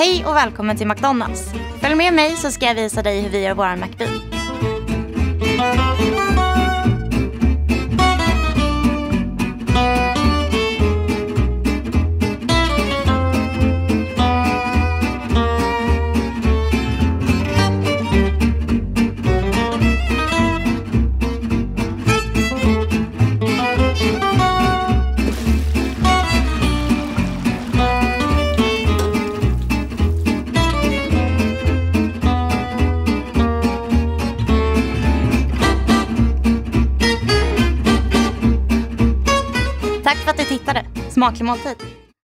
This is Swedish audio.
Hej och välkommen till McDonalds. Följ med mig så ska jag visa dig hur vi gör våran McBean. Tack för att du tittade. Smaklig måltid.